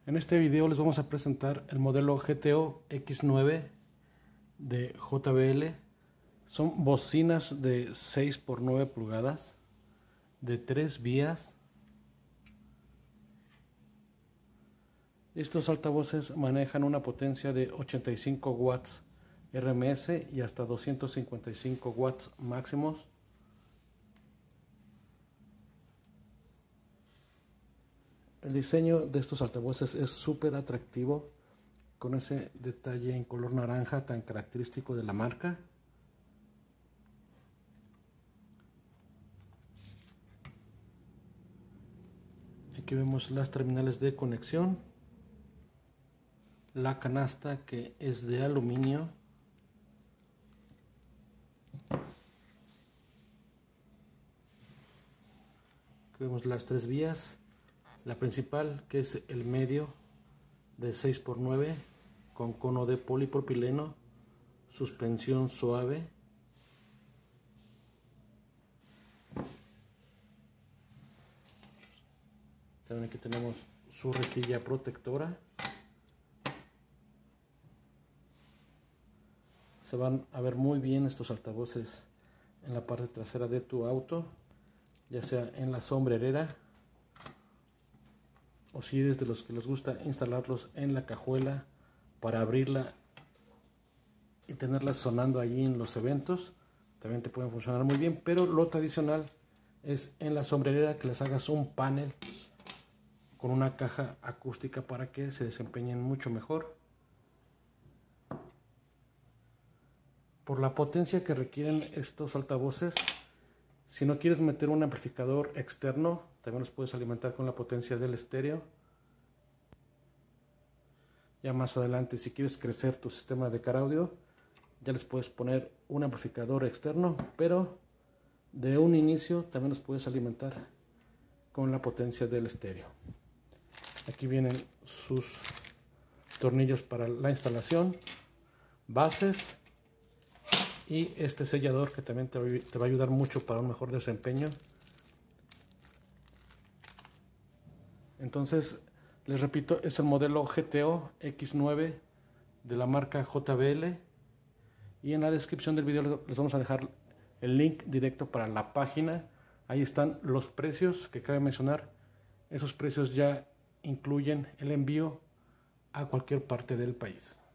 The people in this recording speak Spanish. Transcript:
En este video les vamos a presentar el modelo GTO X9 de JBL. Son bocinas de 6 por 9 pulgadas de 3 vías. Estos altavoces manejan una potencia de 85 watts RMS y hasta 255 watts máximos. El diseño de estos altavoces es súper atractivo, con ese detalle en color naranja tan característico de la marca. Aquí vemos las terminales de conexión, la canasta que es de aluminio, aquí vemos las 3 vías. La principal, que es el medio de 6 por 9 con cono de polipropileno, suspensión suave. También aquí tenemos su rejilla protectora. Se van a ver muy bien estos altavoces en la parte trasera de tu auto, ya sea en la sombrerera, o si eres de los que les gusta instalarlos en la cajuela para abrirla y tenerla sonando allí en los eventos, también te pueden funcionar muy bien. Pero lo tradicional es en la sombrerera que les hagas un panel con una caja acústica para que se desempeñen mucho mejor. Por la potencia que requieren estos altavoces, si no quieres meter un amplificador externo, también los puedes alimentar con la potencia del estéreo. Ya más adelante, si quieres crecer tu sistema de car audio, ya les puedes poner un amplificador externo, pero de un inicio también los puedes alimentar con la potencia del estéreo. Aquí vienen sus tornillos para la instalación, bases y este sellador que también te va a ayudar mucho para un mejor desempeño. Entonces, les repito, es el modelo GTO X9 de la marca JBL, y en la descripción del video les vamos a dejar el link directo para la página. Ahí están los precios que cabe mencionar. Esos precios ya incluyen el envío a cualquier parte del país.